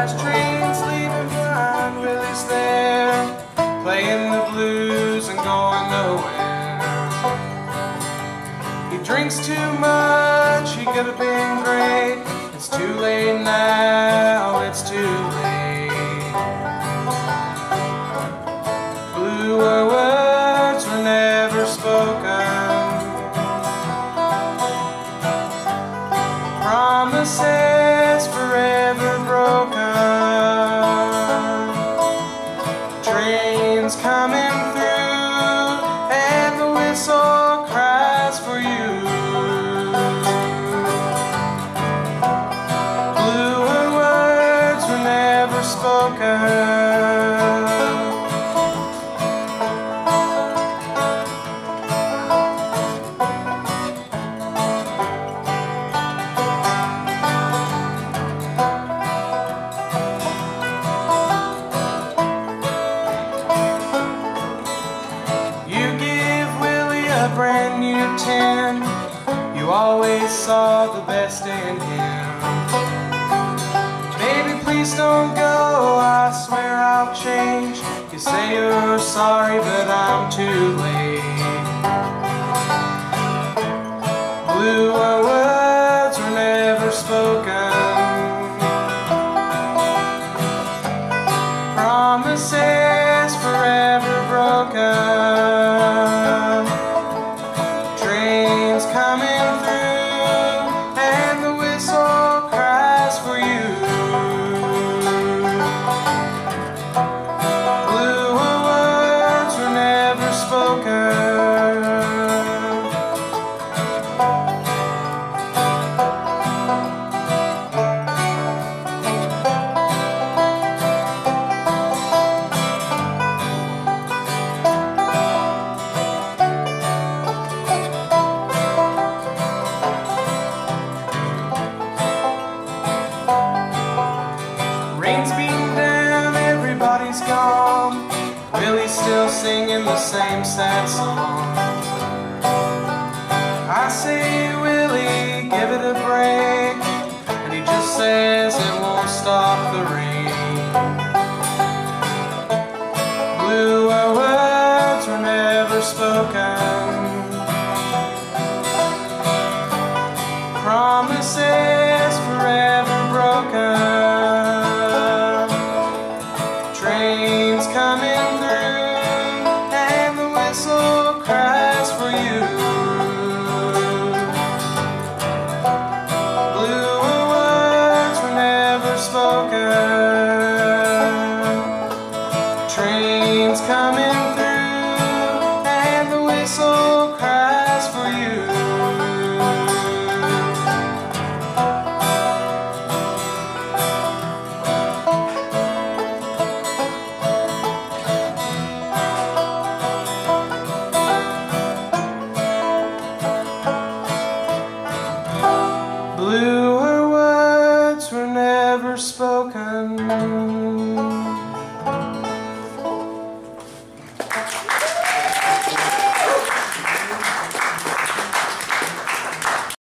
last train's leaving behind, Willie's there, playing the blues and going nowhere. He drinks too much, he could have been great. It's too late now, it's too late. Bluer words were never spoken, promises forever broken. Trains coming through and the whistle cries for you. Bluer words were never spoken. A brand new tin, you always saw the best in him. Baby, please don't go, I swear I'll change. You say you're sorry, but I'm too late. Bluer words were never spoken, promises forever broken. Trains coming through and the whistle cries for you. Bluer words were never spoken. Rain's beating down, everybody's gone. Willie's still singing the same sad song. I say, Willie, give it a break, and he just says it won't stop the rain. Bluer words were never spoken, promises forever broken. Trains coming through and the whistle cries for you. Bluer words were never spoken. Trains coming through and the whistle cries for you. Blue